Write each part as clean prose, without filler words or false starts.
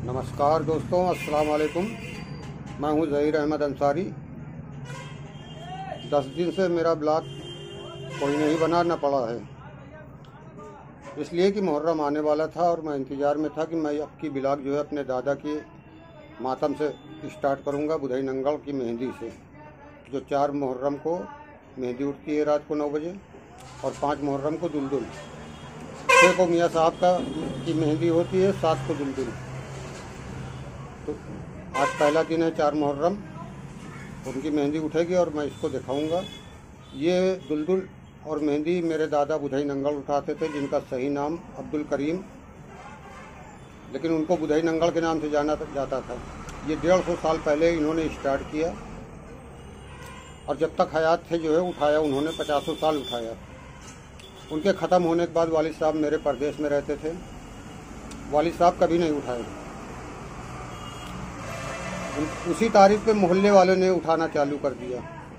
नमस्कार दोस्तों, अस्सलाम वालेकुम। मैं हूं ज़हीर अहमद अंसारी। 10 दिन से मेरा ब्लॉग कोई नहीं बना न पड़ा है, इसलिए कि मुहर्रम आने वाला था और मैं इंतज़ार में था कि मैं अब की ब्लॉग जो है अपने दादा के मातम से स्टार्ट करूंगा, बुधई नंगल की मेहंदी से, जो 4 मुहर्रम को मेहंदी उठती है रात को 9 बजे और 5 मुहर्रम को दुलदुल, 6 को मियाँ साहब की मेहंदी होती है, 7 को दुलदुल। तो आज पहला दिन है 4 मुहर्रम, उनकी मेहंदी उठेगी और मैं इसको दिखाऊंगा। ये दुलदुल और मेहंदी मेरे दादा बुधई नंगल उठाते थे, जिनका सही नाम अब्दुल करीम, लेकिन उनको बुधई नंगल के नाम से जाना जाता था। ये 150 साल पहले इन्होंने स्टार्ट किया और जब तक हयात थे जो है उठाया उन्होंने, 50 साल उठाया। उनके ख़त्म होने के बाद वालिद साहब मेरे परदेश में रहते थे, वालिद साहब कभी नहीं उठाए। उसी तारीख पे मोहल्ले वालों ने उठाना चालू कर दिया।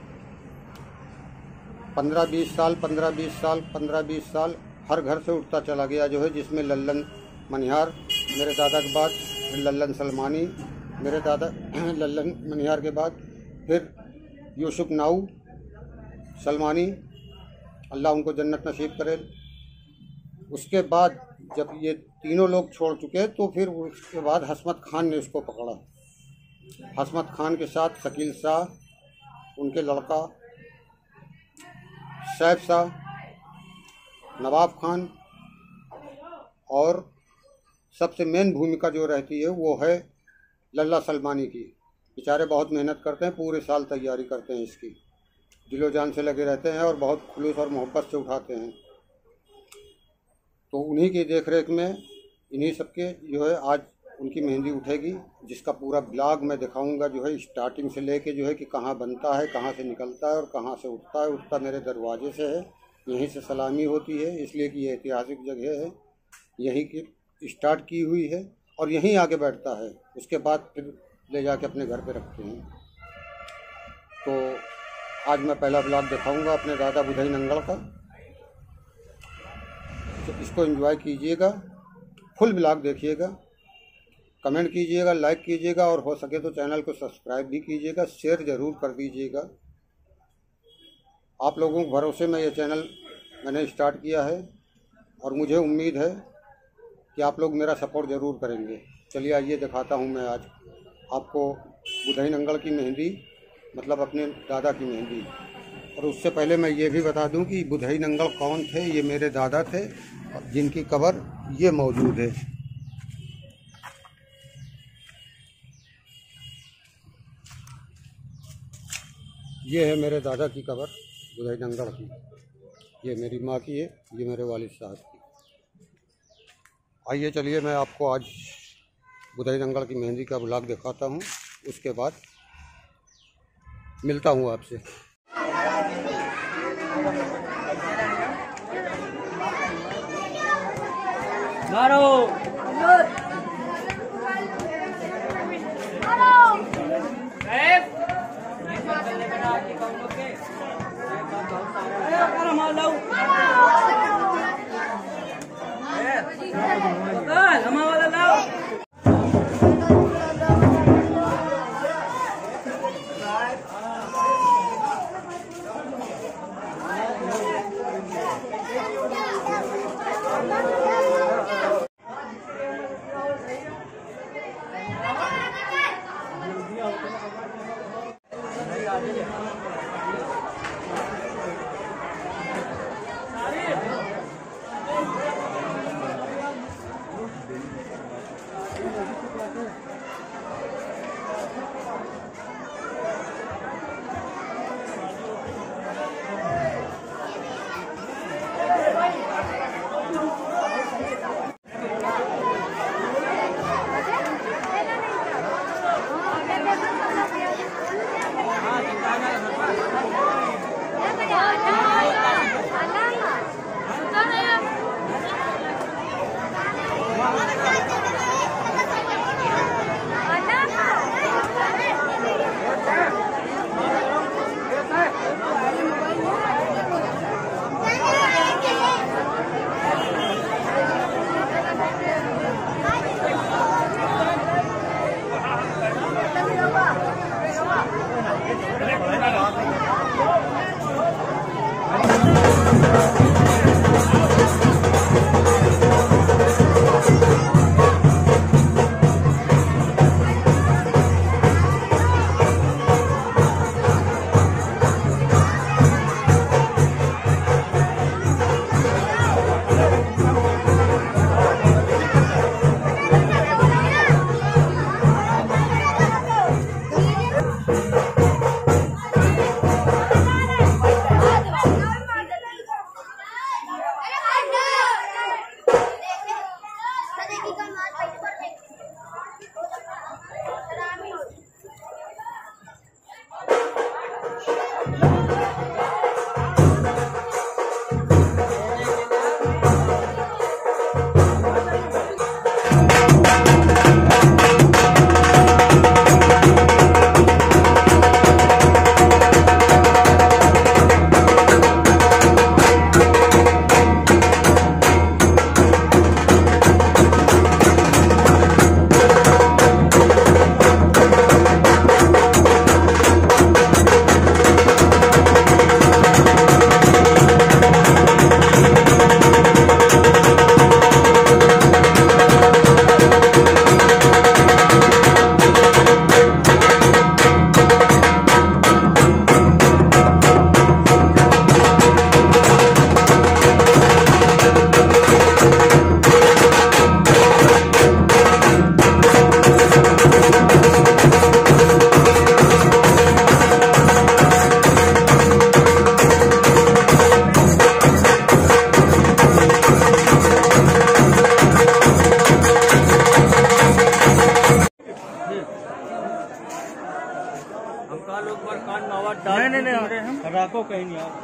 15-20 साल हर घर से उठता चला गया जो है, जिसमें लल्लन मनिहार मेरे दादा के बाद, फिर लल्लन सलमानी मेरे दादा, लल्लन मनिहार के बाद फिर यूसुफ नाऊ सलमानी, अल्लाह उनको जन्नत नसीब करे। उसके बाद जब ये तीनों लोग छोड़ चुके तो फिर उसके बाद हसमत खान ने इसको पकड़ा। हसमत खान के साथ शकील शाह, उनके लड़का सैफ शाह, नवाब खान, और सबसे मेन भूमिका जो रहती है वो है लल्ला सलमानी की। बेचारे बहुत मेहनत करते हैं, पूरे साल तैयारी करते हैं इसकी, दिलो जान से लगे रहते हैं और बहुत खुलूस और मोहब्बत से उठाते हैं। तो उन्हीं की देखरेख में इन्हीं सबके जो है आज उनकी मेहंदी उठेगी, जिसका पूरा ब्लॉग मैं दिखाऊंगा जो है, स्टार्टिंग से लेके जो है कि कहाँ बनता है, कहाँ से निकलता है और कहाँ से उठता है। उठता मेरे दरवाजे से है, यहीं से सलामी होती है, इसलिए कि ये ऐतिहासिक जगह है, यहीं की स्टार्ट की हुई है और यहीं आके बैठता है। उसके बाद फिर ले जाके अपने घर पे रखते हैं। तो आज मैं पहला ब्लॉग दिखाऊंगा अपने दादा बुधई नंगल का, तो इसको एंजॉय कीजिएगा, फुल ब्लॉग देखिएगा, कमेंट कीजिएगा, लाइक कीजिएगा और हो सके तो चैनल को सब्सक्राइब भी कीजिएगा, शेयर ज़रूर कर दीजिएगा। आप लोगों के भरोसे में ये चैनल मैंने स्टार्ट किया है और मुझे उम्मीद है कि आप लोग मेरा सपोर्ट ज़रूर करेंगे। चलिए आइए दिखाता हूँ मैं आज आपको बुधई नंगल की मेहंदी, मतलब अपने दादा की मेहंदी। और उससे पहले मैं ये भी बता दूं कि बुधई नंगल कौन थे। ये मेरे दादा थे, जिनकी कब्र ये मौजूद है। ये है मेरे दादा की कब्र बुधई नंगल की, ये मेरी माँ की है, ये मेरे वालिद साहब की। आइए चलिए मैं आपको आज बुधई नंगल की मेहंदी का ब्लॉग दिखाता हूँ, उसके बाद मिलता हूँ आपसे। नहीं राखो कहीं नहीं आप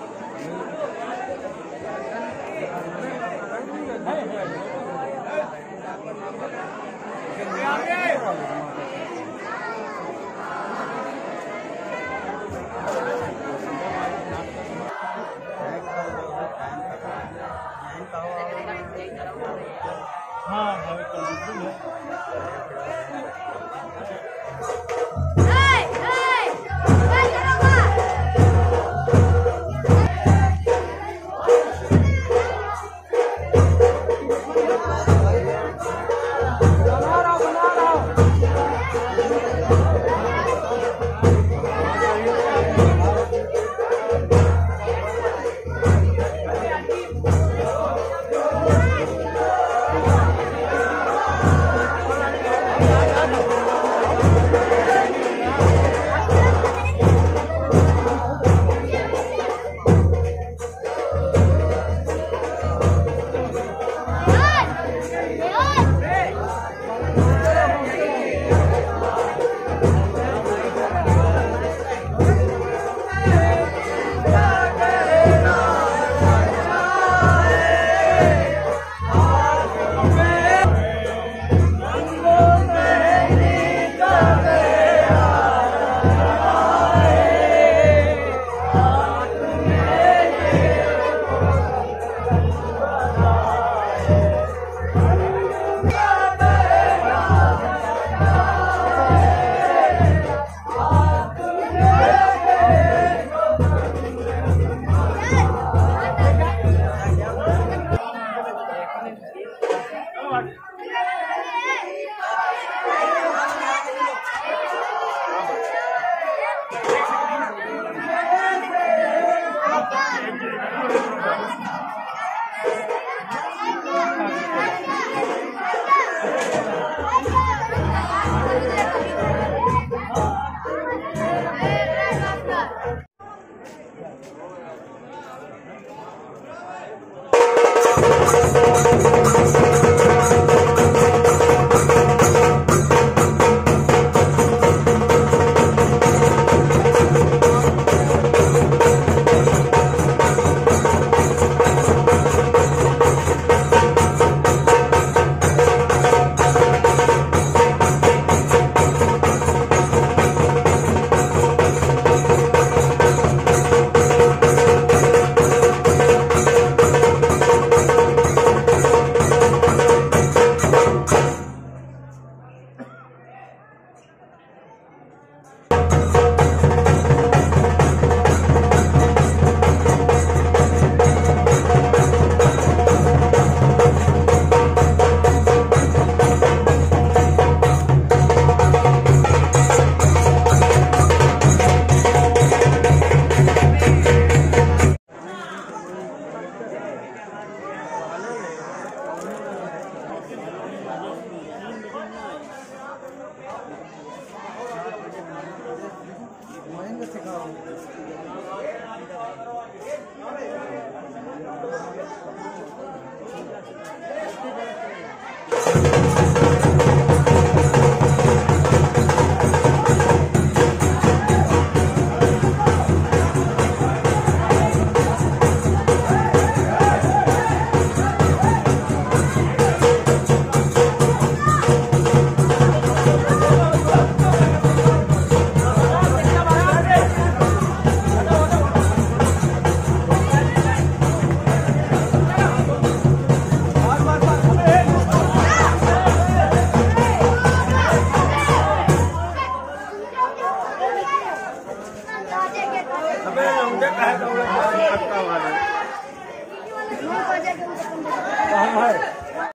अबे लौंडे काहे दौड़त है? पक्का वाला। कहाँ है?